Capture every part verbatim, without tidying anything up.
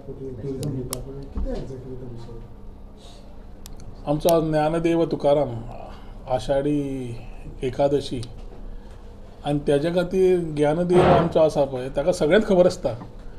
आमचो ज्ञानदेव तुकाराम आषाढी एकादशी आणि त्याच्या खातीर ज्ञानदेव आमचो आसा पळय ताका सगळ्यांत खबर आसता.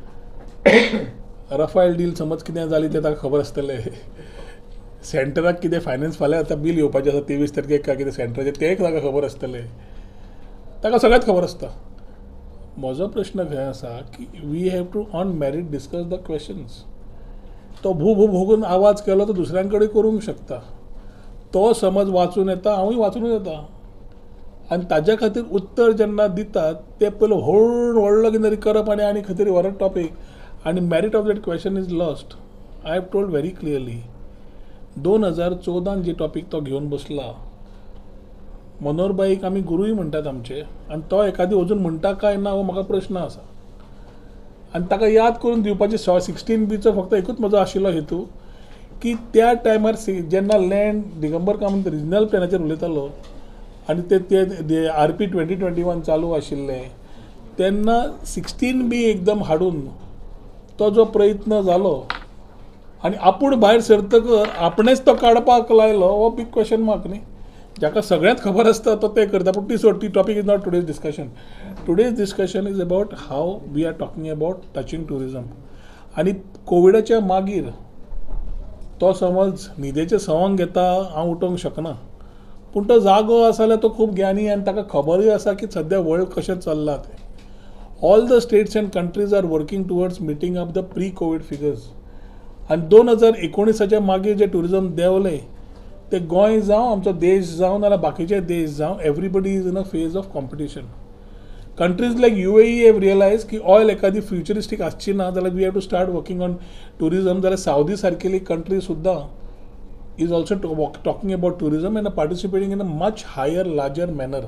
रफायल डील समज कितें जाली तें ताका खबर आसतलें. सेंटराक कितें फायनान्स फाल्यां आतां बील येवपाचें आसा तेवीस तारखेक काय कितें सेंटराचें तें ताका खबर आसतलें. ताका सगळ्यांत खबर आसता. म्हजो प्रश्न खंय आसा की we have to on merit discuss the questions. तो भू भू भोगून आवाज केलो तो दुसऱ्यां कडेन करूंक शकता. तो समज वाचून येता हांवूय वाचून येता आनी ताज्या खातीर उत्तर जेन्ना दितात ते पयलो व्हड व्हडलो कितें तरी करप आनी आनी खंय तरी व्हरप टॉपीक आनी merit of that question is lost. I have told very clearly दोन हजार चौदान जे टॉपीक तो घेवन बसला मनोहरबाईक आमी गुरूय म्हणटात आमचे आनी तो एखादी अजून म्हणटा काय ना हो म्हाका प्रश्न आसा. आनी ताका याद करून दिवपाची सिक्स्टीन बीचो फक्त एकूच म्हजो आशिल्लो हेतू की त्या टायमार जेन्ना लँड दिगंबर कामत रिजनल प्लॅनाचेर उलयतालो आनी ते ते R P twenty twenty one चालू आशिल्लें तेन्ना सिक्स्टीन बी एकदम हाडून तो जो प्रयत्न जालो आनी आपूण भायर सरतकर आपणेच तो काडपाक लायलो हो बीग क्वेश्चन मार्क न्ही. जाका सगळ्यांत खबर आसता तो ते करता पूण ती सोड ती topic is not today's discussion. Today's discussion is about how we are talking about touching tourism. आनी कोविडाच्या मागीर तो समज न्हिदेचे सवंग घेता हांव उठोवंक शकना पूण तो जागो आसा जाल्यार तो खूब ज्ञानी आनी ताका खबरूय आसा की सद्या वर्ल्ड कशें चल्लां तें. All the states and countries are working towards meeting up the pre COVID figures. आनी दोन हजार एकोणिसाच्या मागीर जे टुरिजम देंवलें ते गोंय जावं आमचो देश जावं नाल्यार बाकीचे देश जावं everybody is in a phase of competition. Countries like U A E have realised की ऑयल एखादी फ्युचरिस्टीक आसची ना जाल्यार we have to start working on tourism. जाल्यार सावदी सारकेली कंट्री सुद्दां is also talking about tourism and participating in a much higher larger manner.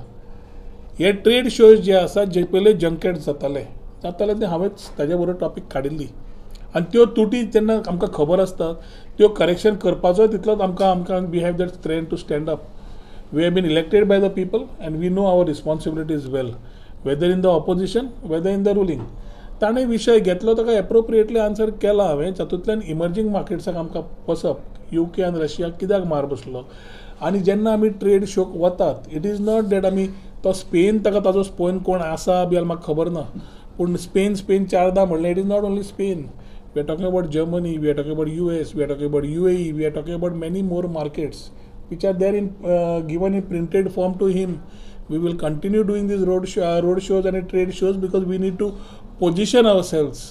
हे trade shows जे आसात जे पयले जंकेट जाताले जाताले ते हांवेंच ताजे बरोबर टॉपीक काडिल्ली आनी त्यो तुटी जेन्ना आमकां खबर आसतात त्यो करेक्शन करपाचो तितलोच आमकां आमकां we have that strength to stand up. We have been elected by the people and we know our responsibilities well whether in the opposition whether in the ruling. ताणें विशय घेतलो ताका एप्रोप्रिएटली आन्सर केला हांवें. तातूंतल्यान इमर्जींग मार्केट्साक आमकां वचप you के आनी रशियाक कित्याक मार बसलो आनी जेन्ना आमी ट्रेड शोक वतात इट इज नॉट दॅट आमी तो स्पेन ताका ताजो स्पोन कोण आसा बी म्हाका खबर ना पूण स्पेन स्पेन चारदां म्हणलें it is not only Spain. We are talking about Germany, we are talking about U S, we are talking about U A E, we are talking about many more markets which are there in uh, given in printed form to him. We will continue doing these road show, uh, road shows and trade shows because we need to position ourselves.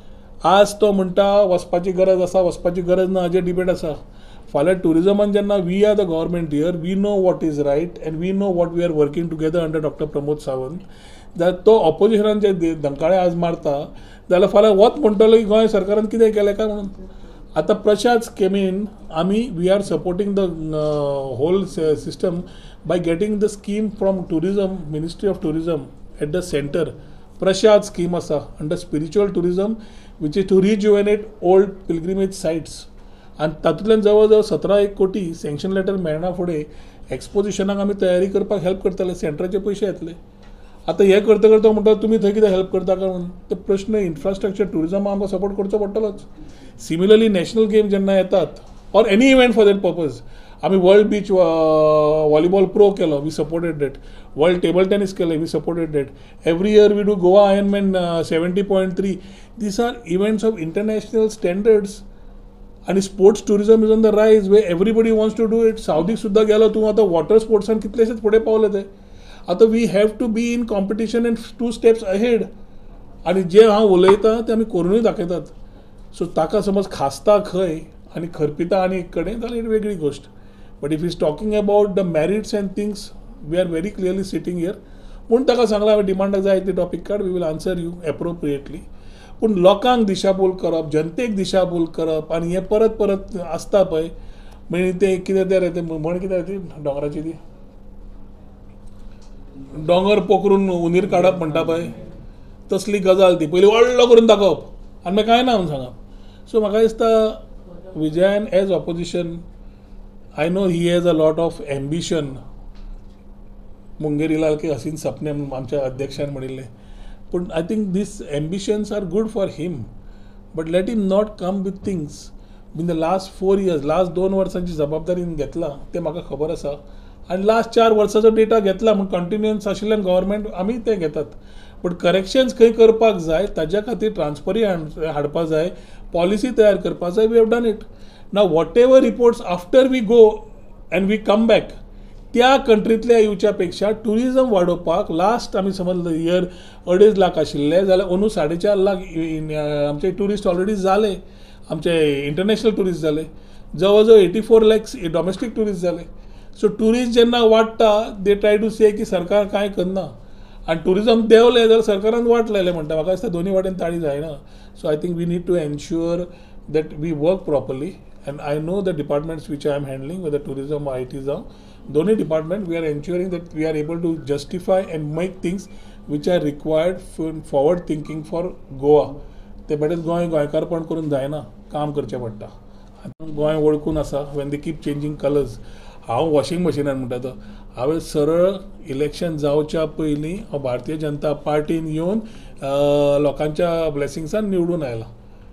आज तो म्हणटा वचपाची गरज आसा वचपाची गरज ना हाजेर डिबेट आसा. फाल्यां टुरिजमान जेन्ना we are the government here we know what is right and we know what we are working together under doctor Pramod Sawant. जाल्यार तो ऑपोजिशनान जे धंकाळे आज मारता जाल्यार फाल्यां वच म्हणटलो की गोंय सरकारान कितें केलें काय म्हणून. आतां प्रशाद स्किमीन आमी we are supporting the whole system by getting the scheme from tourism ministry of tourism at the centre. Prashad scheme आसा under spiritual tourism which is to rejuvenate old pilgrimage sites आनी तातूंतल्यान जवळ जवळ सतरा एक कोटी सँक्शन लेटर मेळना फुडें एक्सपोजिशनाक आमी तयारी करपाक हेल्प करतले. सेंटराचे पयशे येतले. आतां हें करता करता म्हणटा तुमी थंय कितें हेल्प करता काय म्हणून तो प्रश्न इन्फ्रास्ट्रक्चर टुरिजमाक आमकां सपोर्ट करचो पडटलोच. सिमिलरली नॅशनल गेम जेन्ना येतात or any event for that purpose आमी वर्ल्ड बीच व्हॉलीबॉल प्रो केलो we supported that. World table tennis केलें we supported that. Every year we do Goa Ironman seventy point three. These are events of international standards आनी sports tourism is on the rise way everybody wants to do it. सावदीक सुद्दां गेलो तूं आतां water स्पोर्ट्सान कितलेशेच फुडें पावले ते. आतां we have to be in competition and two steps ahead आनी जे हांव उलयतां ते आमी करूनय दाखयतात. सो ताका समज खासता खंय आनी खरपिता आनी एक कडेन जाल्यार वेगळी गोश्ट. But if is talking about the merits and things we are very clearly sitting here. पूण ताका सांगलां हांवें डिमांडाक जाय ती topic card we will answer you appropriately. पूण लोकांक दिशाभूल करप जनतेक दिशाभूल करप आनी हें परत परत आसता पळय म्हणजे तें कितें तें रे तें म्हण कितें ती दोंगराची ती दोंगर पोखरून उंदीर काडप म्हणटा पळय तसली गजाल ती पयलीं व्हडलो करून दाखोवप आनी मागीर कांय ना म्हणून सांगप. सो म्हाका दिसता विजयान as opposition I know he has a lot of ambition. Mungerilal ke Haseen Sapne आमच्या अध्यक्षान म्हणिल्लें पूण I think these ambitions are good for him but let him not come with things in the last four years last दोन वर्सांची जबाबदारी घेतला ते म्हाका खबर आसा आनी लास्ट चार वर्साचो डेटा घेतला म्हण कंटिन्युअन्स आशिल्ल्यान गव्हर्मेंट आमी ते घेतात बट करेक्शन्स खंय करपाक जाय ताज्या खातीर ट्रान्सपरी हाडपाक जाय पॉलिसी तयार करपाक जाय we have done it now whatever reports after we go and we come back त्या कंट्रींतल्या येवच्या पेक्षा ट्युरिजम वाडोवपाक लास्ट आमी समज इयर अडेज लाख आशिल्ले जाल्यार अंदू साडे चार लाख आमचे ट्युरिस्ट ऑलरेडी जाले आमचे इंटरनॅशनल ट्युरिस्ट जाले जवळ जवळ eighty four lakhs domestic tourist जाले सो ट्युरिस्ट जेन्ना वाडटा दे ट्राय टू से की सरकार कांय करना आनी ट्युरिजम देंवलें जाल्यार सरकारान वाट लायलें म्हणटा म्हाका दिसता दोनी वाटेन ताळी जायना so I think we need to ensure that we work properly and I know the departments which I am handling whether tourism I T जावं दोन्ही department we are ensuring that we are able to justify and make things which are required forward thinking for Goa ते better Goa गोंयकारपण करून जायना काम करचें पडटा गोंय वळखून आसा when they keep changing colours हांव वॉशिंग मशिनान म्हणटा तो हांवें सरळ इलेक्शन जावच्या पयलीं हांव भारतीय जनता पार्टीन येवन लोकांच्या ब्लेसिंग्सान निवडून आयला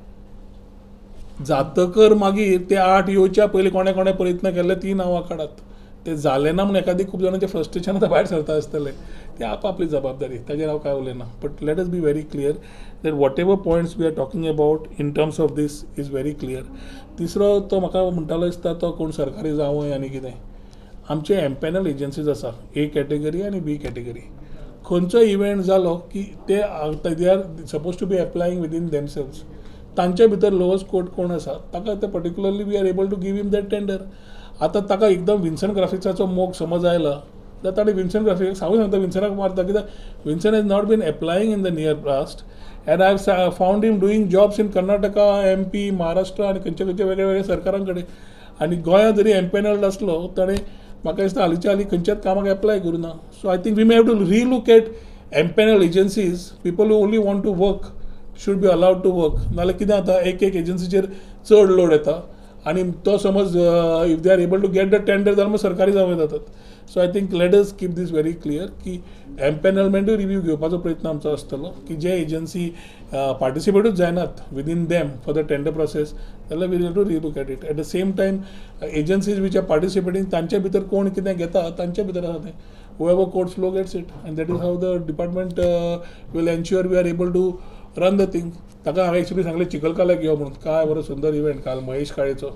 जातकर मागीर ते आठ येवच्या पयलीं कोणे कोणे प्रयत्न केल्ले ती नांवां काडात ते जालें ना म्हणून एखादी खूब जाणांचें फ्रस्ट्रेशन आतां भायर सरता आसतलें ते आपआपली जबाबदारी ताजेर हांव काय उलयना but let us be very clear that whatever points we are talking about in terms of this is very clear तिसरो तो म्हाका म्हणटालो दिसता तो कोण सरकारी जावं आनी कितें आमचे एम्पॅनल एजन्सीज आसा ए कॅटेगरी आनी बी कॅटेगरी खंयचो इव्हेंट जालो की ते they are suppose to be applying within themselves तांचे भितर लोअस्ट कोर्ट कोण आसा ताका ते particularly we are able to give him that tender आतां ताका एकदम विन्सन ग्राफिक्साचो मोग समज आयला जाल्यार ताणें विन्सन ग्राफिक्स हांवूय सांगता विन्सनाक मारता कित्याक Vinson has not been applying in the near past and I have found him doing jobs in Karnataka M P Maharashtra आनी खंयचे खंयचे वेगळे वेगळे सरकारां कडेन आनी गोंयांत जरी एम्पॅनल्ड आसलो ताणें म्हाका दिसता हालींच्या हालीं खंयच्याच कामाक एप्लाय करूं ना so I think we may have to relook at empanel agencies people who only want to work should be allowed to work नाल्यार कितें जाता एक एक एजन्सीचेर चड लोड येता आनी तो समज if they are able to get the tender जाल्यार मग सरकारी जावं जातात so I think let us keep this very clear की एम्पॅनलमेंटूय रिव्यू घेवपाचो प्रयत्न आमचो आसतलो की जे एजन्सी पार्टिसिपेटूच जायनात within them for the tender process जाल्यार we need to relook at it at the same time agencies which are participating तांचे भितर कोण कितें घेता तांचे भितर आसा तें whoever court flow gets it and that is how the department uh, will ensure we are able to run the thing ताका हांवें एक्चुअली सांगलें चिखलकाल्याक यो म्हणून काय बरो सुंदर इव्हेंट काल महेश काळेचो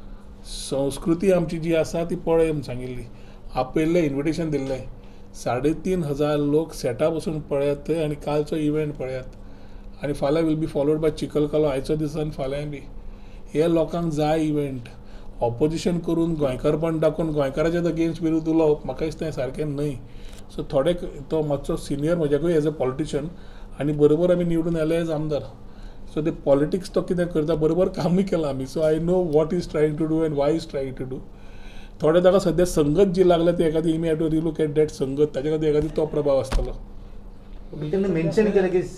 संस्कृती आमची जी आसा ती पळय म्हणून सांगिल्ली आपयल्लें इन्विटेशन दिल्लें साडे तीन हजार लोक सेटा बसून पळयात थंय आनी कालचो इव्हेंट पळयात आनी फाल्यां will be followed by Chikhalkalo आयचो दीस आनी फाल्यां बी हे लोकांक जाय इव्हेंट ऑपोजिशन करून गोंयकारपण दाखोवन गोंयकाराच्या अगेन्स्ट विरुद्ध उलोवप म्हाका दिसता हें सारकें न्हय सो थोडे तो मातसो सिनियर म्हज्याकूय एज अ पॉलिटिशियन आनी बरोबर आमी निवडून आयले एज आमदार सो ते पॉलिटिक्स तो कितें करता बरोबर कामूय केलां आमी so I know what is trying to do and why is trying to do थोडे ताका सद्या संगत जी लागल्या ती एखादी इमी have to relook at that संगत ताच्या खातीर एखादी तो प्रभाव आसतलो मेन्शन केलें की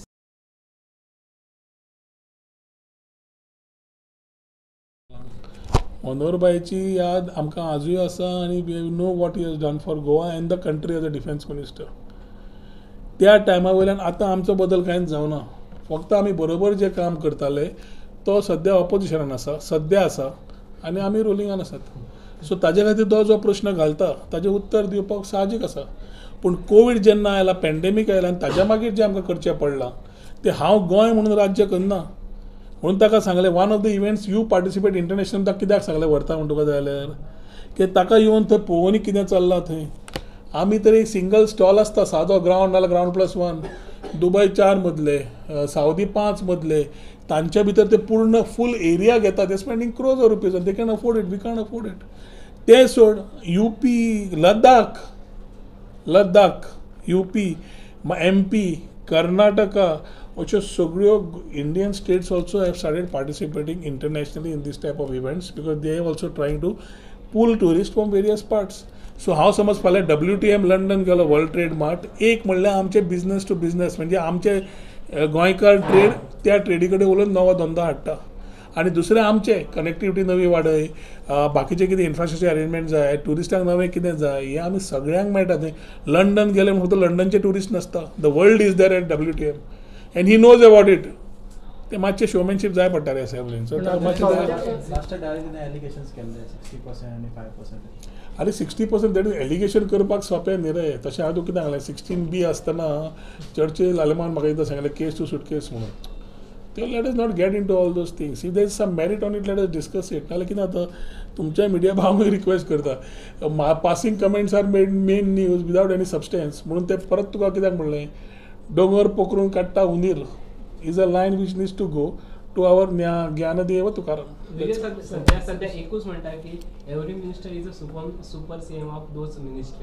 मनोहरबाईची याद आमकां आजूय आसा आनी we know what he has done for Goa and the country as a defence minister त्या टायमा वयल्यान आतां आमचो बदल कांयच जावना फक्त आमी बरोबर जें काम करताले तो सद्या ऑपोजिशनान आसा सद्या आसा आनी आमी रुलिंगान आसात सो ताजे खातीर तो जो प्रश्न घालता ताजें उत्तर दिवपाक साहजीक आसा पूण कोवीड जेन्ना आयला पॅन्डेमीक आयला आनी ताज्या मागीर जें आमकां करचें पडलां तें हांव गोंय म्हणून राज्य करना म्हणून ताका सांगलें one of the events you participate international ताका कित्याक सांगलें व्हरता म्हणून तुका जाल्यार की ताका येवन थंय पळोवनी कितें चल्लां थंय आमी तर एक सिंगल स्टॉल आसता सादो ग्रावंड नाल्यार ग्रावंड प्लस वन दुबय चार मदले सावदी पांच मदले तांच्या भितर ते पूर्ण फूल एरिया घेता ते spending crores of rupees they can afford it we can afford it ते सोड UP Ladakh Ladakh UP M P Karnataka अश्यो सगळ्यो Indian states also have started participating internationally in these type of events because they have also trying to pull tourist from various parts so हांव समज फाल्यां W T M London गेलो world trade mart एक म्हणल्यार आमचे business to business म्हणजे आमचे गोंयकार ट्रेड त्या ट्रेडी कडेन उलोवन नवो धंदो हाडटा आनी दुसरें आमचें कनेक्टिविटी नवी वाडय बाकीचे कितें इन्फ्रास्ट्रक्चर अरेंजमेंट जाय ट्युरिस्टांक नवें कितें जाय हें आमी सगळ्यांक मेळटा थंय लंडन गेले फक्त लंडनचे ट्युरिस्ट नासता the world is there at W T M and he knows about it ते मातशें शोमॅनशीप जाय पडटालें असेंब्लीन. सो आनी sixty percent that is allegation करपाक सोंपें न्ही रे. तशें हांव तुका कितें सांगलें सिक्स्टीन बी आसतना चर्चील आलेमान म्हाका एकदां सांगलें केस टू सुटकेस म्हणून. ते let is not get into all those things. If there is some merit on it let is discuss it. नाल्यार कितें जाता तुमच्या मिडिया हांव रिक्वेस्ट करता passing comments are made main news without any substance म्हणून ते परत तुका कित्याक म्हणलें दोंगर पोखरून काडटा उंदीर is a lion which needs to go to our Dnyandev Tukaram. सध्या सध्या एकूच म्हणटा की every minister is a super super CM of those ministry.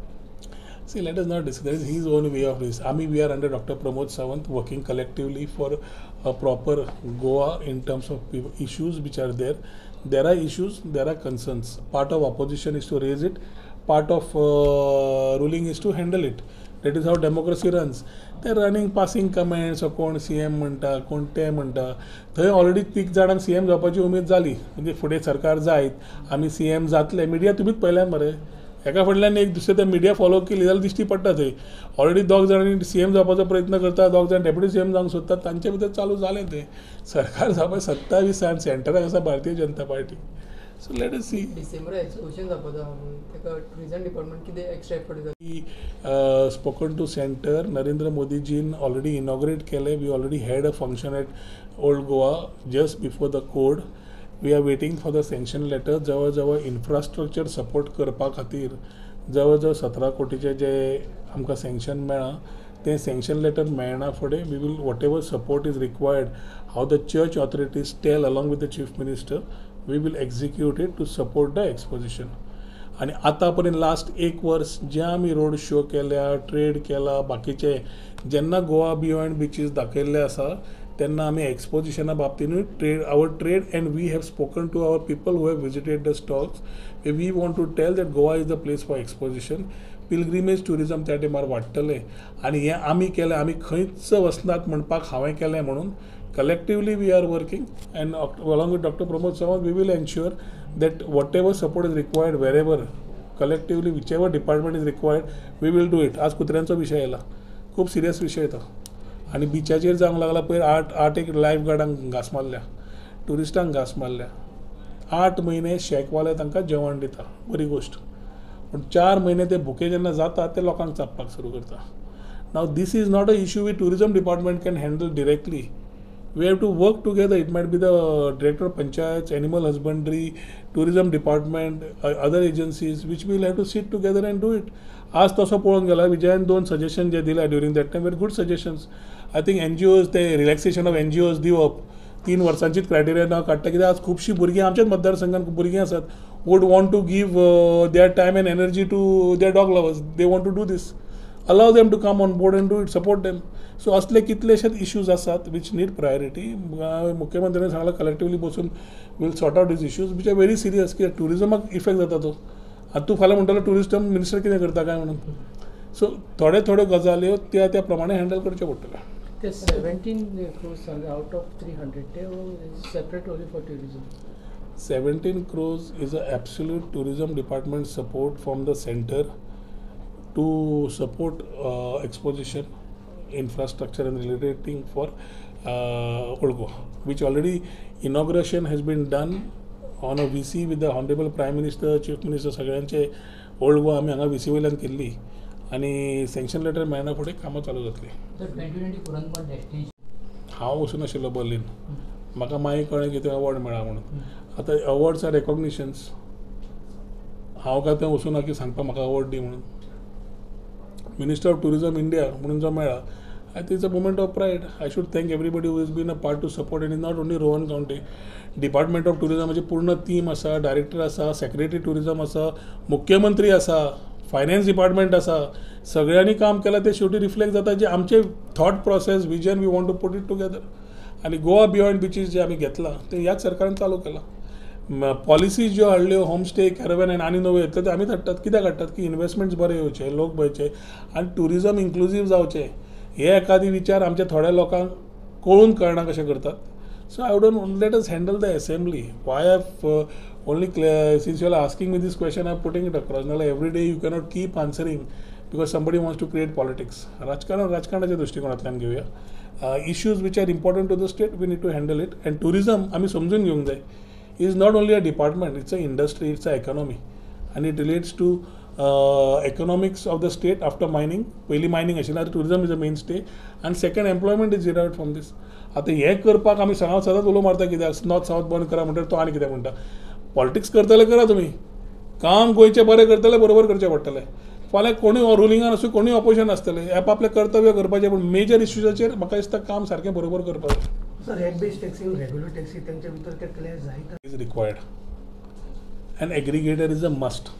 See, let us not discuss. That is his own way of this. I mean, we are under Doctor Pramod Sawant working collectively for a proper Goa in terms of people, issues which are there. There are issues, there are concerns. Part of opposition is to raise it. Part of uh, ruling is to handle it. That is how democracy runs. They are running passing comments. कोण CM म्हणटा कोण ते म्हणटा. थंय already तीग जाणांक CM जावपाची उमेद जाली. म्हणजे फुडें सरकार जायत आमी सीएम जातले. मिडिया तुमीच पळयल्यात मरे. एका फाटल्यान एक दुसरे ते मिडिया फॉलो केली जाल्यार दिश्टी पडटा थंय. ऑलरेडी दोग जाणांनी सीएम जावपाचो प्रयत्न करता, दोग जाण डेप्युटी सीएम जावंक सोदतात. तांचे भितर चालू जालें तें. सरकार जावपाक सत्तावीस आनी सेंटराक आसा Bharatiya Janata party. So let us see. December exposition जावपाचो ताका टुरिझम डिपार्टमेंट कितें extra effort we spoken to centre. Narendra मोदीजीन ऑलरेडी इनॉग्रेट केले. We already had a function at old Goa just before the code. We are waiting for the sanction letter. जवळ जवळ infrastructure support करपा खातीर जवळ जवळ सतरा कोटीचे जे आमकां सँक्शन मेळ्ळां तें सँक्शन लेटर मेळना फुडें we will whatever support is required how the church authorities tell along with the chief minister we will execute it to support the exposition. आनी आतां पर्यंत लास्ट एक वर्स जे आमी रोड शो केल्या ट्रेड केला बाकीचे जेन्ना गोवा बियॉन्ड बिचीस दाखयल्ले आसा तेन्ना आमी एक्सपोजिशना बाबतीनूय trade our trade and we have spoken to our people who have visited the stocks. We want to tell that Goa is the place for exposition. Pilgrimage tourism त्या टायमार वाडटलें आनी हें आमी केलें. आमी खंयच वचनात म्हणपाक हांवें केलें म्हणून collectively we are working and along with Doctor Pramod Sawant we will ensure that whatever support is required wherever collectively whichever department is required we will do it. आज कुत्र्यांचो विशय येयला खूब सिरियस विशय तो आनी बिचाचेर जावंक लागला पयर आठ आठ एक लायफ गार्डांक घास मारल्या टुरिस्टांक घास मारल्या. आठ म्हयने शेकवाले तांकां जेवण दिता बरी गोश्ट पूण चार म्हयने ते भुके जेन्ना जाता ते लोकांक चाबपाक सुरू करता. Now this is not a issue we tourism department can handle directly. We have to work together. It might be the director of panchayats, animal husbandry, tourism department, uh, other agencies, which we will have to sit together and do it. आज तसो पळोवन गेला विजयान दोन suggestion जे दिल्या during that time very good suggestions. I think NGOs ते relaxation of NGOs दिवप तीन वर्सांचीच क्रायटेरिया नाव काडटा कित्याक आज खुबशीं भुरगीं आमच्याच मतदारसंघात भुरगीं आसात would want to give their time and energy to their dog lovers. They want to do this. allow them to come on board and do it, support them. So असले कितलेशेच इश्यूज आसात which need priority. मुख्यमंत्र्यांनी सांगला collectively बसून will sort out this issues which are very serious की टुरिजमाक effect जाता तो. आतां तूं फाल्यां म्हणटलो टुरिजम मिनिस्टर कितें करता काय म्हणून. सो थोड्यो थोड्यो गजाल्यो त्या त्या प्रमाणे हँडल करच्यो पडटल्यो. ते seventeen crores out of three hundred ते separate only for tourism. Seventeen crores is a absolute tourism department support from the centre to support uh, exposition, infrastructure and related thing for uh, Old Goa, which already inauguration has been done on a V C with the Honorable Prime Minister, Chief Minister सगळ्यांचे Old Goa आमी हांगा V C वयल्यान केल्ली आनी sanction letter मेळना फुडें कामां चालू जातली. हांव वचून आशिल्लो बर्लिन. म्हाका मागीर कळ्ळें की थंय अवॉर्ड मेळ्ळा म्हणून. आतां अवॉर्ड्स आर रेकॉग्निशन्स. हांव काय थंय वचूना की सांगपा म्हाका अवॉर्ड दी म्हणून. मिनिस्टर ऑफ टुरिजम इंडिया म्हणून जो मेळ्ळा I think it's a moment of pride. I should thank everybody who is been a part to support and is not only Rohan Khaunte. Department of टुरिजमाची पूर्ण टीम आसा, डायरेक्टर आसा, secretary tourism आसा, मुख्यमंत्री आसा, फायनान्स डिपार्टमेंट आसा. सगळ्यांनी काम केलां ते शेवटी रिफ्लेक्ट जाता जे आमचे thought process vision we want to put it together. आनी गोवा बियॉन्ड बिचीस जे आमी घेतला ते ह्याच सरकारान चालू केला. पॉलिसीज ज्यो हाडल्यो होमस्टे कॅरवेन आनी नवे येतले ते आमीच हाडटात. कित्याक हाडटात की इन्वेस्टमेंट्स बरे येवचे, लोक बयचे आनी टुरिजम इन्क्लुजीव जावचे. हे एखादी विचार आमच्या थोड्या लोकांक कळून कळना कशें करतात. So I wouldn't let us handle the assembly. Why have only since you are asking me this question I am putting it across. नाल्यार every day you cannot keep answering because somebody wants to create politics. राजकारण राजकारणाच्या दृश्टिकोनांतल्यान घेवया. Issues which are important to the state we need to handle it. And tourism आम्ही समजून घेवंक जाय is not only a department, it's a industry, it's a economy आनी it relates to economics of the state after mining. पयलीं mining आशिल्लें, आतां tourism is a mainstay आनी second employment is derived from this. आतां हें करपाक आमी सदांच सदांच उलो मारता कित्याक नॉर्थ सावथ बंद करा म्हणटा तो आनी कितें म्हणटा. पॉलिटिक्स करतले करा तुमी, काम गोंयचें बरें करतले बरोबर करचें पडटलें. फाल्यां कोणूय रुलिंगान आसूं कोणूय ऑपोजिशन आसतलें, आपआपलें कर्तव्य करपाचें, पूण मेजर इश्यूजाचेर म्हाका दिसता काम सारकें बरोबर करपाक जाय. सर रेट बेस्ड टॅक्सी आनी रेग्युलर टॅक्सी तेंच्या भितर ते क्लॅश जायता is required. An aggregator is a must.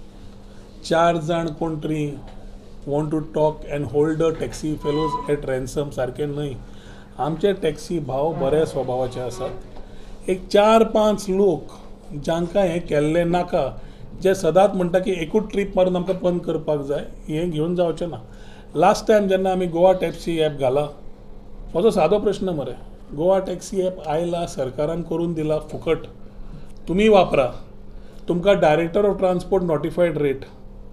चार जाण कोण तरी want to talk and hold the taxi fellows at ransom सारकें न्हय. आमचे टॅक्सी भाव बऱ्या स्वभावाचे आसात. एक चार पांच लोक जांकां हें केल्लें नाका, जे सदांच म्हणटा की एकूच ट्रीप मारून आमकां बंद करपाक जाय, हें घेवन जावचें ना. लास्ट टायम जेन्ना आमी गोवा टॅक्सी ॲप घाला, म्हजो सादो प्रश्न मरे, गोवा टॅक्सी ॲप आयला, सरकारान करून दिला फुकट, तुमी वापरा. तुमकां director of transport notified rate,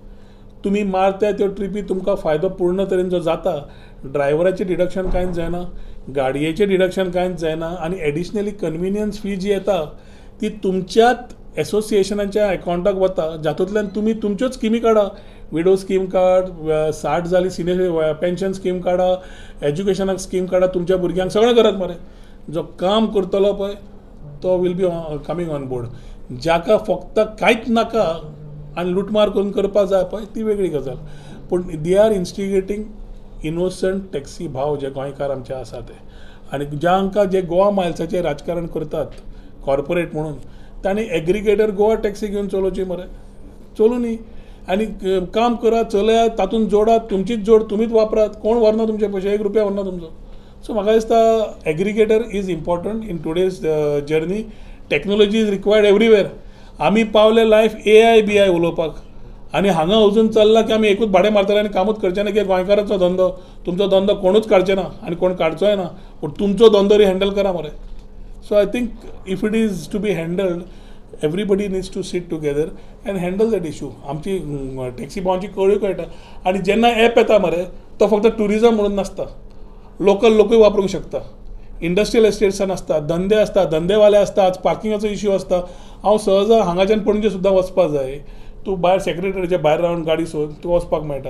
तुमी मारता त्यो ट्रिपी तुमकां फायदो पूर्ण तरेन जो जाता, ड्रायव्हराचें डिडक्शन कांयच जायना, गाडयेचें डिडक्शन कांयच जायना आनी एडिशनली कन्विनियन्स फी जी येता ती तुमच्याच एसोसिएशनाच्या अकाउंटाक वता, जातूंतल्यान तुमी तुमच्योच स्किमी काडा. विडो स्कीम काड, साठ जाली सिनियर पेन्शन स्कीम काडा, एज्युकेशनाक स्कीम काडा, तुमच्या भुरग्यांक सगळें करात मरे. जो काम करतलो पळय तो will be coming on board. जाका फक्त कांयच नाका आनी लुटमार करून करपाक जाय पळय ती वेगळी गजाल. पूण they are instigating innocent taxi भाव जे गोंयकार आमचे आसा ते, आनी जांकां जे गोवा मायल्साचें राजकारण करतात कॉर्पोरेट म्हणून, तांणी एग्रिगेटर गोवा टॅक्सी घेवन चलोवची मरे. चलूं न्ही आनी काम करात, चलयात, तातूंत जोडात, तुमचीच जोड, तुमीच वापरात, कोण व्हरना तुमचे पयशे, एक रुपया व्हरना तुमचो. सो म्हाका दिसता aggregator is important in today's journey. Technology is required everywhere. आमी पावले life A I B I उलोवपाक, आनी हांगा अजून चल्ला की आमी एकूच भाडें मारतले आनी कामूच करचें ना, कित्याक गोंयकाराचो धंदो, तुमचो धंदो कोणूच काडचें ना आनी कोण काडचोय ना, पूण तुमचो धंदो हँडल करा मरे. So I think if it is to be handled, everybody needs to sit together and handle that issue. आमची टॅक्सी भावांची कळ्यो कळटा. आनी जेन्ना ॲप येता मरे तो फक्त टुरिझम म्हणून नासता, लोकल लोकूय वापरूंक शकता, इंडस्ट्रियल एस्टेट्सान आसता, धंदे आसता, धंदेवाले आसता, आज पार्किंगाचो इश्यू आसता. हांव सहज हांगाच्यान पणजे सुद्दां वचपाक जाय, तूं भायर सेक्रेटरीच्या भायर रावन गाडी सोद, तूं वचपाक मेळटा,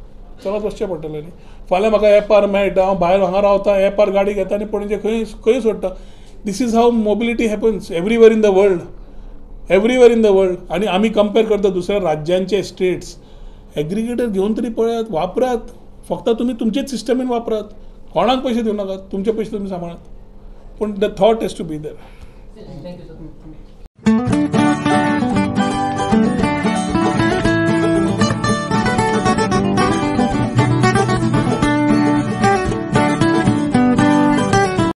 चलत वचचें पडटलें न्ही. फाल्यां म्हाका एपार मेळटा, हांव भायर हांगा रावता, एपार गाडी घेता आनी पणजे खंय खंय सोडटा. This is how mobility happens everywhere in the world, everywhere in the world. आनी आमी कंपेर करता दुसऱ्या राज्यांचे स्टेट्स. एग्रिगेटर घेवन तरी पळयात, वापरात. फक्त तुमी तुमचेच सिस्टमीन वापरात, कोणाक पयशे दिवं नाकात, तुमचे पयशे तुमी सांबाळात. पूण the thought has to be there. Thank you sir.